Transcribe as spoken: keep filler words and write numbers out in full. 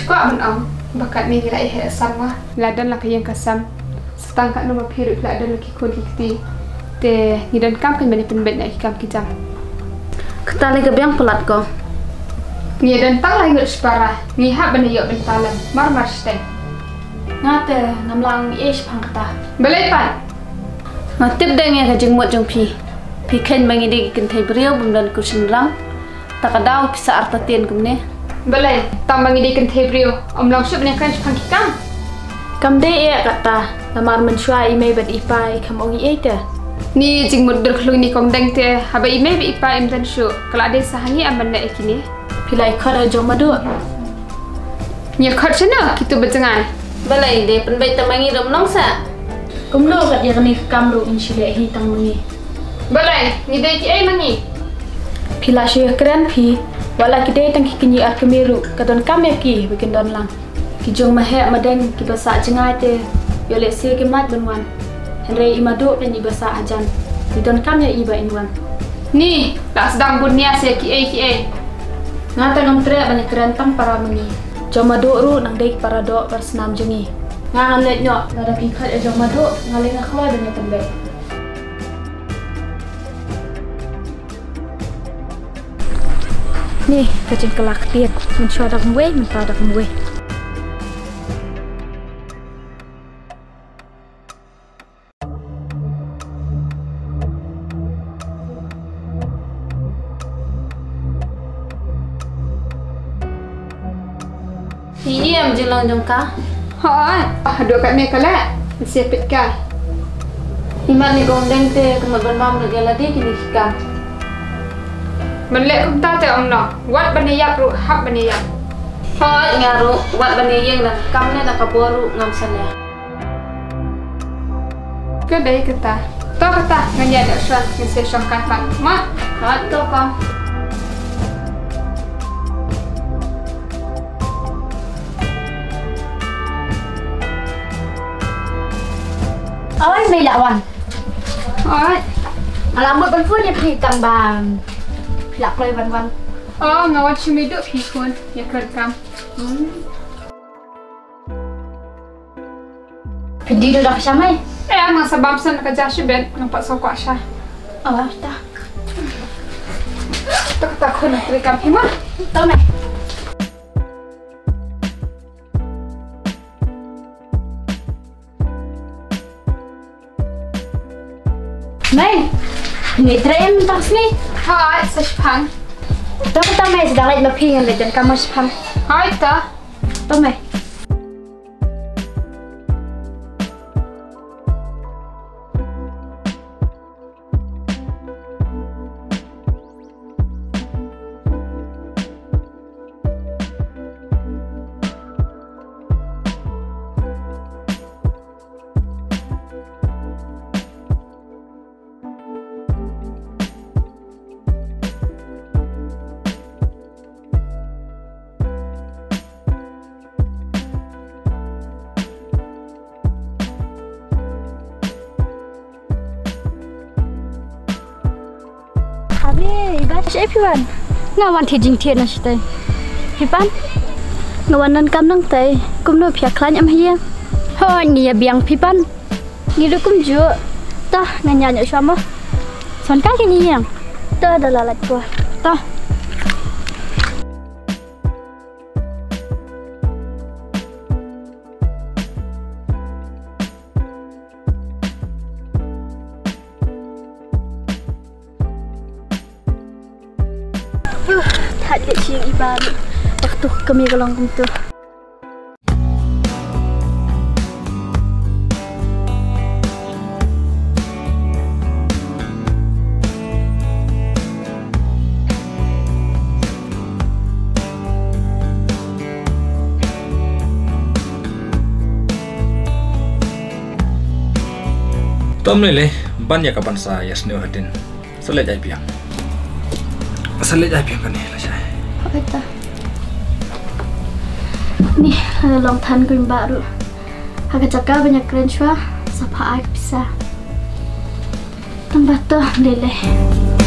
Cukup menang bakat ni lah eh sama. Ladan lah kayang kasam. Setang kat nama piruk ladan lagi kun kiti. Te ni dan kam kan bani penbet nak kam kijam. Ketali ke biang pelat ko. Ni dan tang lah ingat separa. Ni hak bani yok bentalan. Mar mar steng. Ngate namlang ish pang kata. Belai pan. Ngatip denge ka jengmot jong pi. Pi ken bangi digi kentai beriau bumdan kursin rang. Takadaw pisa arta tien kumne. Belai, tambang ide kan tebrio. Om long syuk bani kan pang kikam. Kam de e kata namar menshua ime bad ipai kam ongi ete. Ni jing mudur klung ni kong deng te haba ime bi ipa im dan syuk. Kalau ada sahangi aman na ikini. Pilai khara jong madu. Ni khot chena kitu bejengan. Belai de penbai tamangi rom nong sa. Kumlo kat ya ni kamru inshile hi tang mangi. Belai, ni de ki ai mangi. Pila syuk keren pi. Wala kita tang kini ar kemeru kadon kame ki bikin don lang. Ki jong mahe madeng ki basa jengai te yo le se ke mat benwan. Henry imadu pen ibasa ajan. Ki don kame iba inwan. Ni, tak sedang bunia se ki ai ki ai. Ngata ngam tre banyak kerentang para mengi. Jong madu ru nang dek para do bersenam jengi. Ngan let nyok ada pikat e jong madu ngaling akhwa dengan tembe. Ni, kacang kelak tian. Mencodak mwe, mencodak mwe. Iya, menjelang jongka. Hai, aduh kat me kala. Siapit ka. Iman ni gondeng te kemat ban mam dia ladi kini kikam. Menlek kum ta te om no. Wat bani yak ru hak bani yak. Hoi ngaru wat bani yang dan kam ne da kaboru ngam sana. Ke dai kata. To kata nganya dak swan ni se shong kan pat. Ma, Hat to kam. Oi mày lawan. Oi. Alam ban phun ya pi tang bang. Lak loi ban ban. Oh, ngawat cumi duk pi kun. Ya ker kam. Hmm. Pendi dah samai. Eh, ang sa bamsan ka jashu ben nampak so kwa sha. Oh, dah. Tak tak kun tri kam hima. Tao mày. Mày, nghỉ trem tao sni. Hai, sa shpang. Tao tao mày sedang lagi mapi yang ledan kamar sepam. Hai ta. Tao mày. Abi, iba siya piwan. Ngawan thi jing thiet na siya. Hipan. Ngawan nan kam nang tay. Kum no pia klan am hiya. Ho ni ya biang pipan. Ni do kum ju. Ta nganya nya sama. Son ka kini yang. Ta dalalat ko. Ta. Tak ada siang iban waktu kami golong itu. Tom lele banyak kapan sa yasne hadin. Salet ai piang. Salet ai piang kan ni la sai. Apa? Nih, ada long tan green baru. Agak jaga banyak keren cua. Sapa ai bisa. Tambah tuh lele.